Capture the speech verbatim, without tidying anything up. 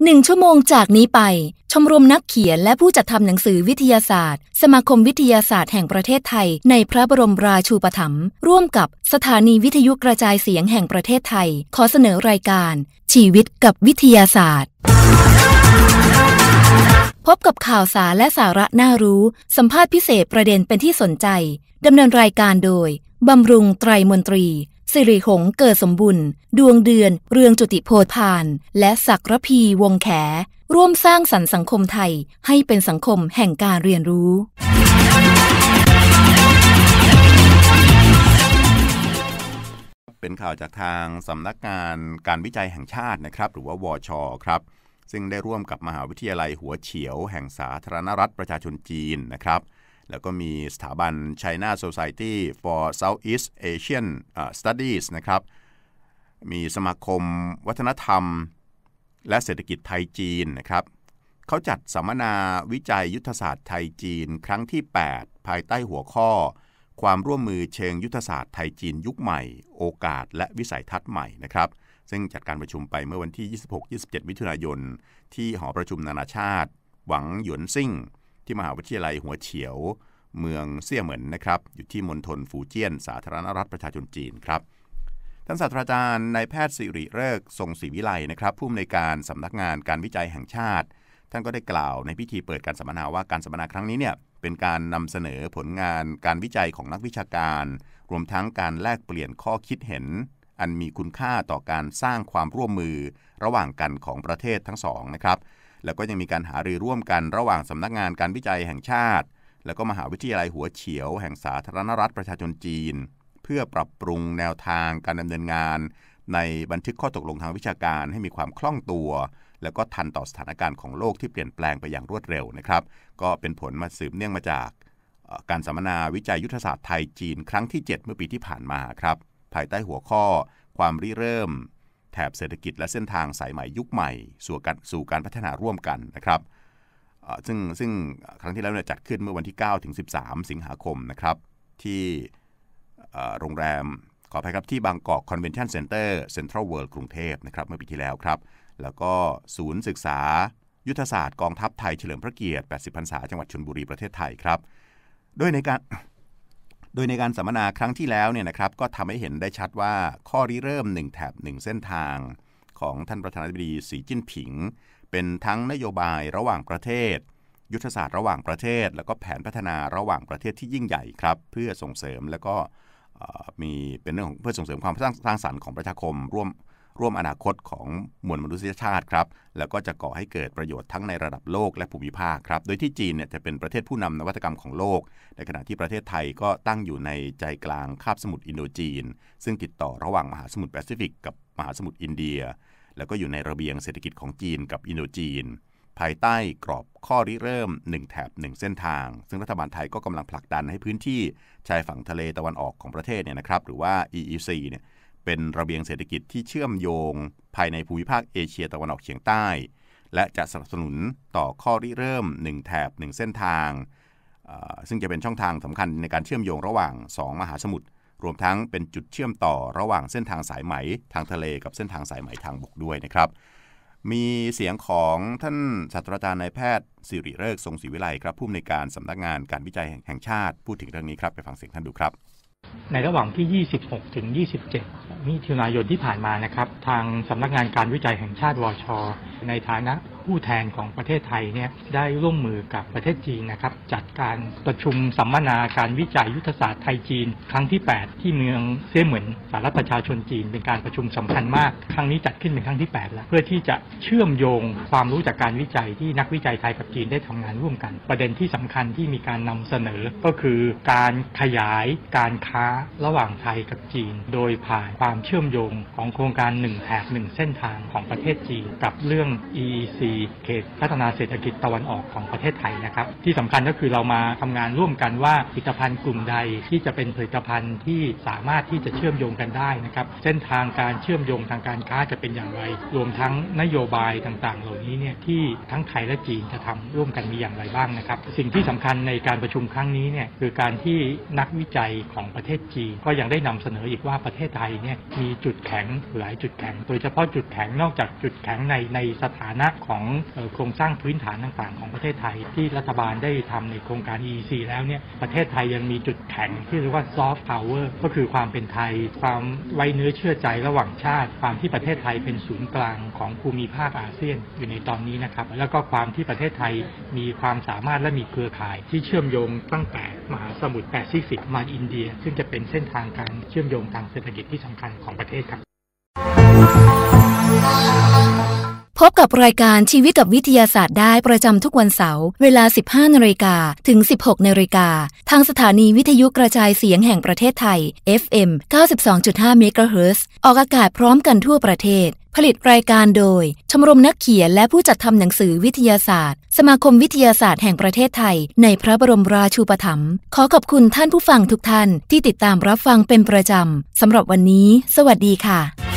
หนึ่งชั่วโมงจากนี้ไปชมรมนักเขียนและผู้จัดทำหนังสือวิทยาศาสตร์สมาคมวิทยาศาสตร์แห่งประเทศไทยในพระบรมราชูปถัมภ์ร่วมกับสถานีวิทยุกระจายเสียงแห่งประเทศไทยขอเสนอรายการชีวิตกับวิทยาศาสตร์พบกับข่าวสารและสาระน่ารู้สัมภาษณ์พิเศษประเด็นเป็นที่สนใจดำเนินรายการโดยบำรุงไตรมนตรีสิริหงษ์เกิดสมบุญดวงเดือนเรืองจุติโพธานและศักรพีวงแขร่วมสร้างสรรค์สังคมไทยให้เป็นสังคมแห่งการเรียนรู้เป็นข่าวจากทางสำนักงานการวิจัยแห่งชาตินะครับหรือว่าวช.ครับซึ่งได้ร่วมกับมหาวิทยาลัยหัวเฉียวแห่งสาธารณรัฐประชาชนจีนนะครับแล้วก็มีสถาบัน China Society for Southeast Asian Studies นะครับมีสมาคมวัฒนธรรมและเศรษฐกิจไทยจีนนะครับเขาจัดสัมมนาวิจัยยุทธศาสตร์ไทยจีนครั้งที่แปดภายใต้หัวข้อความร่วมมือเชิงยุทธศาสตร์ไทยจีนยุคใหม่โอกาสและวิสัยทัศน์ใหม่นะครับซึ่งจัดการประชุมไปเมื่อวันที่ ยี่สิบหกถึงยี่สิบเจ็ด มิถุนายนที่หอประชุมนานาชาติหวังหยวนซิ่งที่มหาวิทยาลัยหัวเฉียวเมืองเซี่ยเหมินนะครับอยู่ที่มณฑลฟูเจี้ยนสาธารณรัฐประชาชนจีนครับท่านศาสตราจารย์นายแพทย์สิริฤกษ์ทรงศรีวิไลนะครับผู้อำนวยการสำนักงานการวิจัยแห่งชาติท่านก็ได้กล่าวในพิธีเปิดการสัมมนาว่าการสัมมนาครั้งนี้เนี่ยเป็นการนำเสนอผลงานการวิจัยของนักวิชาการรวมทั้งการแลกเปลี่ยนข้อคิดเห็นอันมีคุณค่าต่อการสร้างความร่วมมือระหว่างกันของประเทศทั้งสองนะครับแล้วก็ยังมีการหารือร่วมกันระหว่างสำนักงานการวิจัยแห่งชาติแล้วก็มหาวิทยาลัยหัวเฉียวแห่งสาธารณรัฐประชาชนจีนเพื่อปรับปรุงแนวทางการดำเนินงานในบันทึกข้อตกลงทางวิชาการให้มีความคล่องตัวแล้วก็ทันต่อสถานการณ์ของโลกที่เปลี่ยนแปลงไปอย่างรวดเร็วนะครับก็เป็นผลมาสืบเนื่องมาจากการสัมมนาวิจัยยุทธศาสตร์ไทยจีนครั้งที่เจ็ดเมื่อปีที่ผ่านมาครับภายใต้หัวข้อความริเริ่มแถบเศรษฐกิจและเส้นทางสายใหม่ยุคใหม่สู่การสู่การพัฒนาร่วมกันนะครับซึ่งซึ่งครั้งที่แล้วเนี่ยจัดขึ้นเมื่อวันที่เก้าถึงสิบสามสิงหาคมนะครับที่โรงแรมขออภัยครับที่บางกอกคอนเวนชั่นเซ็นเตอร์เซ็นทรัลเวิลด์กรุงเทพนะครับเมื่อปีที่แล้วครับแล้วก็ศูนย์ศึกษายุทธศาสตร์กองทัพไทยเฉลิมพระเกียรติแปดสิบพรรษาจังหวัดชลบุรีประเทศไทยครับโดยในการโดยในการสัมมนาครั้งที่แล้วเนี่ยนะครับก็ทำให้เห็นได้ชัดว่าข้อริเริ่มหนึ่งแถบหนึ่งเส้นทางของท่านประธานาธิบดีสีจิ้นผิงเป็นทั้งนโยบายระหว่างประเทศยุทธศาสตร์ระหว่างประเทศแล้วก็แผนพัฒนาระหว่างประเทศที่ยิ่งใหญ่ครับเพื่อส่งเสริมแล้วก็มีเป็นเรื่องของเพื่อส่งเสริมความสร้างสร้างสรรค์ของประชาคมร่วมร่วมอนาคตของมวลมนุษยชาติครับแล้วก็จะก่อให้เกิดประโยชน์ทั้งในระดับโลกและภูมิภาคครับโดยที่จีนเนี่ยจะเป็นประเทศผู้นำนวัตกรรมของโลกในขณะที่ประเทศไทยก็ตั้งอยู่ในใจกลางคาบสมุทรอินโดจีนซึ่งติดต่อระหว่างมหาสมุทรแปซิฟิกกับมหาสมุทรอินเดียแล้วก็อยู่ในระเบียงเศรษฐกิจของจีนกับอินโดจีนภายใต้กรอบข้อริเริ่มหนึ่งแถบหนึ่งเส้นทางซึ่งรัฐบาลไทยก็กำลังผลักดันให้พื้นที่ชายฝั่งทะเลตะวันออกของประเทศเนี่ยนะครับหรือว่า อี อี ซี เนี่ยเป็นระเบียงเศรษฐกิจที่เชื่อมโยงภายในภูมิภาคเอเชียตะวันออกเฉียงใต้และจะสนับสนุนต่อข้อริเริ่มหนึ่งแถบหนึ่งเส้นทางซึ่งจะเป็นช่องทางสำคัญในการเชื่อมโยงระหว่างสองมหาสมุทรรวมทั้งเป็นจุดเชื่อมต่อระหว่างเส้นทางสายไหมทางทะเลกับเส้นทางสายไหมทางบกด้วยนะครับมีเสียงของท่านศาสตราจารย์นายแพทย์สิริฤกษ์ทรงศรีวิไลครับผู้อำนวยการสำนักงานการวิจัยแห่งชาติพูดถึงเรื่องนี้ครับไปฟังเสียงท่านดูครับในระหว่างที่ยี่สิบหกถึงยี่สิบเจ็ดมิถุนายนที่ผ่านมานะครับทางสำนักงานการวิจัยแห่งชาติวช.ในฐานะผู้แทนของประเทศไทยเนี่ยได้ร่วมมือกับประเทศจีนนะครับจัดการประชุมสัมมนาการวิจัยยุทธศาสตร์ไทยจีนครั้งที่แปดที่เมืองเซี่ยเหมินสาธารณรัฐประชาชนจีนเป็นการประชุมสำคัญมากครั้งนี้จัดขึ้นเป็นครั้งที่แปดแล้วเพื่อที่จะเชื่อมโยงความรู้จากการวิจัยที่นักวิจัยไทยกับจีนได้ทำงานร่วมกันประเด็นที่สำคัญที่มีการนำเสนอก็คือการขยายการค้าระหว่างไทยกับจีนโดยผ่านความเชื่อมโยงของโครงการหนึ่งแถบหนึ่งเส้นทางของประเทศจีนกับเรื่อง อี อี ซีเขตพัฒนาเศรษฐกิจตะวันออกของประเทศไทยนะครับที่สำคัญก็คือเรามาทำงานร่วมกันว่าผลิตภัณฑ์กลุ่มใดที่จะเป็นผลิตภัณฑ์ที่สามารถที่จะเชื่อมโยงกันได้นะครับเส้นทางการเชื่อมโยงทางการค้าจะเป็นอย่างไรรวมทั้งนโยบายต่างๆเหล่านี้เนี่ยที่ทั้งไทยและจีนจะทำร่วมกันมีอย่างไรบ้างนะครับสิ่งที่สำคัญในการประชุมครั้งนี้เนี่ยคือการที่นักวิจัยของประเทศจีนก็ยังได้นำเสนออีกว่าประเทศไทยเนี่ยมีจุดแข็งหลายจุดแข็งโดยเฉพาะจุดแข็งนอกจากจุดแข็งในในสถานะของโครงสร้างพื้นฐานต่างๆของประเทศไทยที่รัฐบาลได้ทำในโครงการ อี อี ซี แล้วเนี่ยประเทศไทยยังมีจุดแข็งที่เรียกว่า soft power ก็คือความเป็นไทยความไว้เนื้อเชื่อใจระหว่างชาติความที่ประเทศไทยเป็นศูนย์กลางของภูมิภาคอาเซียนอยู่ในตอนนี้นะครับแล้วก็ความที่ประเทศไทยมีความสามารถและมีเครือข่ายที่เชื่อมโยงตั้งแต่มหาสมุทรแปซิฟิกมาอินเดียซึ่งจะเป็นเส้นทางการเชื่อมโยงทางเศรษฐกิจที่สำคัญของประเทศครับพบกับรายการชีวิตกับวิทยาศาสตร์ได้ประจำทุกวันเสาร์เวลา สิบห้านาฬิกา ถึง สิบหกนาฬิกา ทางสถานีวิทยุกระจายเสียงแห่งประเทศไทย เอฟ เอ็ม เก้าสิบสองจุดห้า เมกะเฮิรตซ์ ออกอากาศพร้อมกันทั่วประเทศผลิตรายการโดยชมรมนักเขียนและผู้จัดทำหนังสือวิทยาศาสตร์สมาคมวิทยาศาสตร์แห่งประเทศไทยในพระบรมราชูปถัมภ์ขอขอบคุณท่านผู้ฟังทุกท่านที่ติดตามรับฟังเป็นประจำสำหรับวันนี้สวัสดีค่ะ